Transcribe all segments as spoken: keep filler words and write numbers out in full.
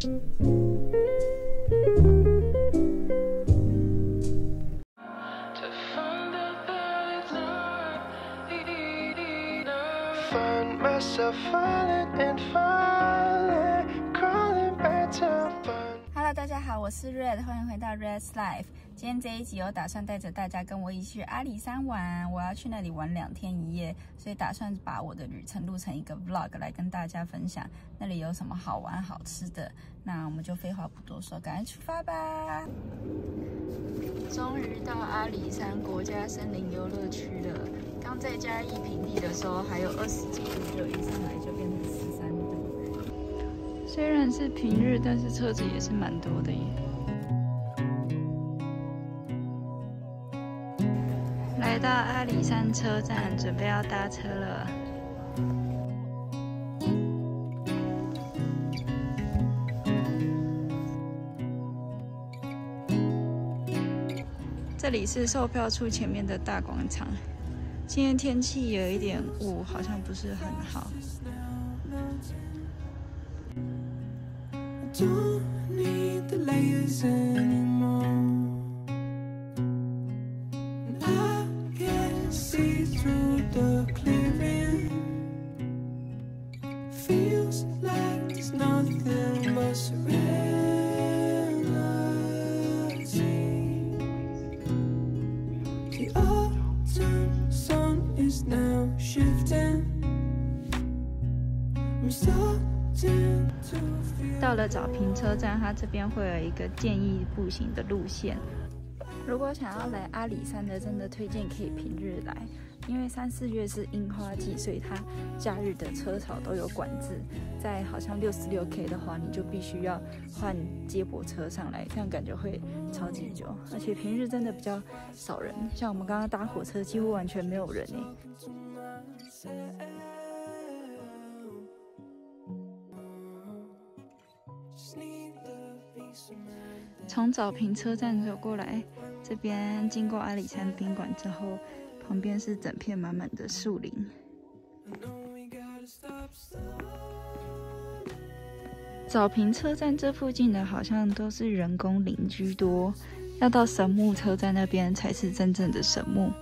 Hello， 大家好，我是 Red， 欢迎回到 Red's Life。今天这一集我打算带着大家跟我一起去阿里山玩，我要去那里玩两天一夜，所以打算把我的旅程录成一个 vlog 来跟大家分享那里有什么好玩好吃的。那我们就废话不多说，赶快出发吧！终于到阿里山国家森林游乐区了。刚在嘉义平地的时候还有二十几度热，一上来就变成十三度。虽然是平日，但是车子也是蛮多的耶。来到阿里山车站，准备要搭车了。这里是售票处前面的大广场。今天天气有一点雾，好像不是很好。到了早平车站，它这边会有一个建议步行的路线。如果想要来阿里山的，真的推荐可以平日来，因为三四月是樱花季，所以它假日的车潮都有管制。在好像六十六 K 的话，你就必须要换接驳车上来，这样感觉会超级久。而且平日真的比较少人，像我们刚刚搭火车，几乎完全没有人哎。从早平车站走过来，这边经过阿里山宾馆之后，旁边是整片满满的树林。早平车站这附近的好像都是人工林居多，要到神木车站那边才是真正的神木。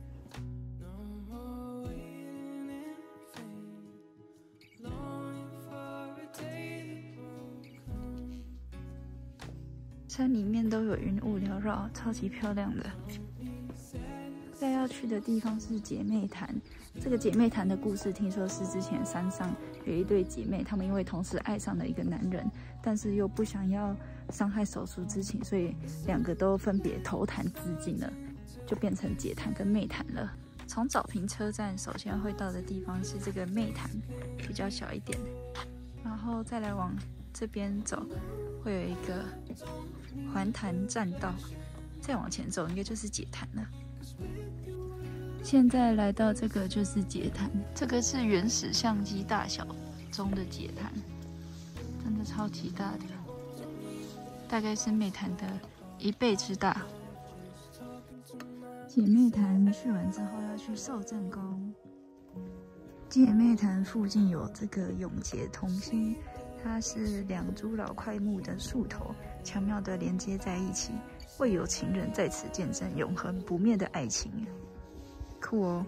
山里面都有云雾缭绕，超级漂亮的。再要去的地方是姐妹潭，这个姐妹潭的故事听说是之前山上有一对姐妹，她们因为同时爱上了一个男人，但是又不想要伤害手足之情，所以两个都分别投潭自尽了，就变成姐潭跟妹潭了。从早平车站首先会到的地方是这个妹潭，比较小一点，然后再来往这边走，会有一个环潭栈道，再往前走应该就是姐潭了。现在来到这个就是姐潭，这个是原始相机大小中的姐潭，真的超级大的，大概是妹潭的一倍之大。姐妹潭去完之后要去寿正宫。姐妹潭附近有这个永结同心，它是两株老桧木的树头，巧妙地连接在一起，为有情人在此见证永恒不灭的爱情。酷哦！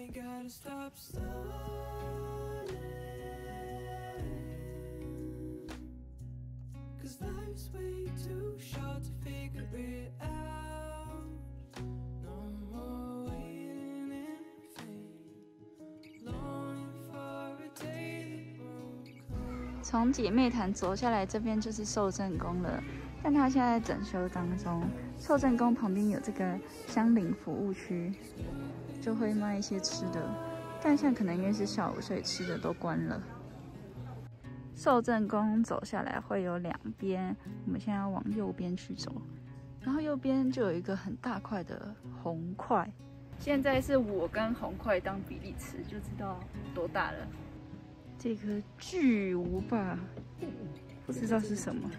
从姐妹潭走下来，这边就是寿正宫了，但它现在整修当中。寿正宫旁边有这个香菱服务区，就会卖一些吃的，但现在可能因为是下午，所以吃的都关了。寿正宫走下来会有两边，我们现在要往右边去走，然后右边就有一个很大块的红块。现在是我跟红块当比例尺，就知道多大了。这颗巨无霸，不知道是什么。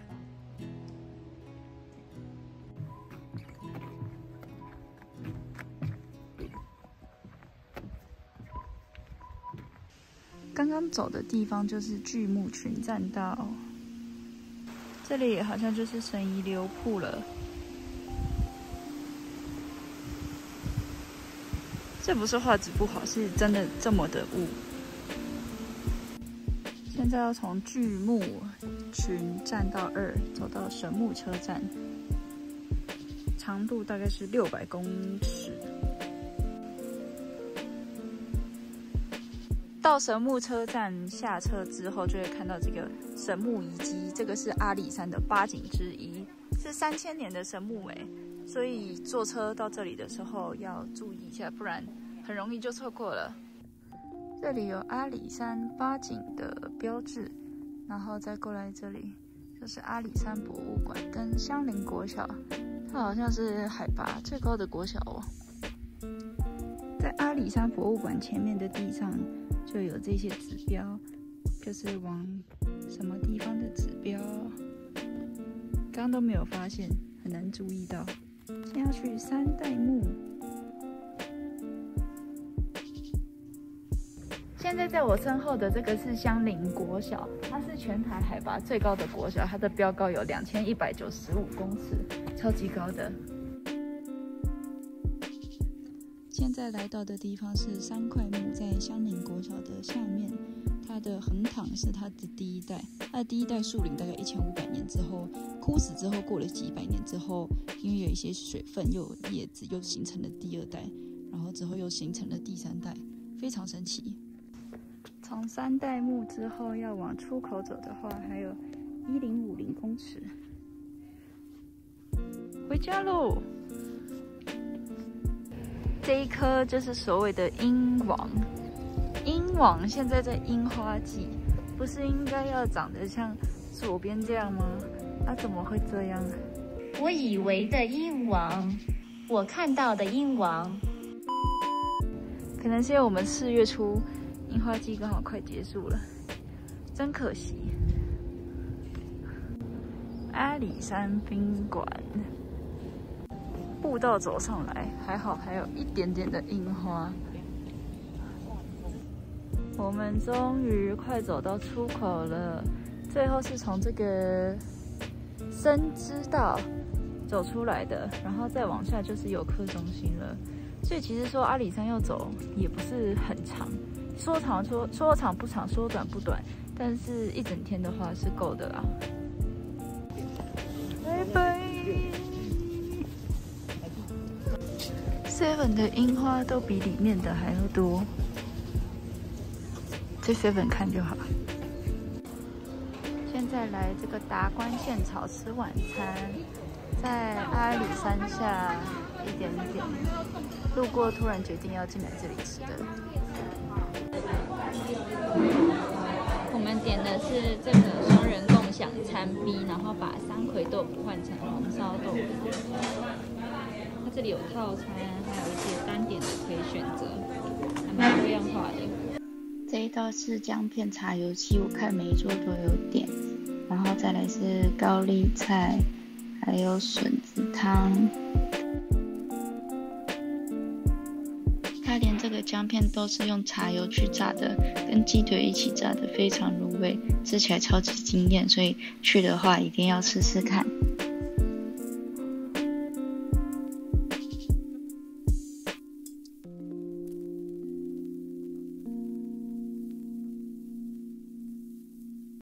刚刚走的地方就是巨木群栈道。 这里好像就是神遗留铺了。这不是画质不好，是真的这么的雾。现在要从巨木群站到二，走到神木车站，长度大概是六百公尺。到神木车站下车之后，就会看到这个神木遗迹，这个是阿里山的八景之一，是三千年的神木哎，所以坐车到这里的时候要注意一下，不然很容易就错过了。这里有阿里山八景的标志，然后再过来这里就是阿里山博物馆跟香林国小，它好像是海拔最高的国小哦。在阿里山博物馆前面的地上就有这些指标，就是往什么地方的指标，刚刚都没有发现，很难注意到。先要去三代目。现在在我身后的这个是香林国小，它是全台海拔最高的国小，它的标高有两千一百九十五公尺，超级高的。现在来到的地方是三块木，在香林国小的下面。它的横塘是它的第一代，它的第一代树林大概一千五百年之后枯死之后，过了几百年之后，因为有一些水分又有叶子，又形成了第二代，然后之后又形成了第三代，非常神奇。从三代目之后要往出口走的话，还有一零五零公尺。回家喽！这一棵就是所谓的樱王。樱王现在在樱花季，不是应该要长得像左边这样吗？啊，怎么会这样？ 我以为的樱王，我看到的樱王， 可能是因为我们四月初樱花季刚好快结束了，真可惜。阿里山宾馆，步道走上来，还好还有一点点的樱花。我们终于快走到出口了，最后是从这个深知道走出来的，然后再往下就是游客中心了。所以其实说阿里山要走也不是很长，说长说说长不长，说短不短，但是一整天的话是够的啦。拜拜。seven 的樱花都比里面的还要多。去 seven 看就好。现在来这个达官献草吃晚餐，在阿里山下一点点，路过突然决定要进来这里吃的。 我们点的是这个双人共享餐 B， 然后把三葵豆腐换成红烧豆腐。它这里有套餐，还有一些单点的可以选择，还蛮多样化的。 这一道是姜片茶油鸡，我看每一桌都有点，然后再来是高丽菜，还有笋子汤。它连这个姜片都是用茶油去炸的，跟鸡腿一起炸的，非常入味，吃起来超级惊艳，所以去的话一定要试试看。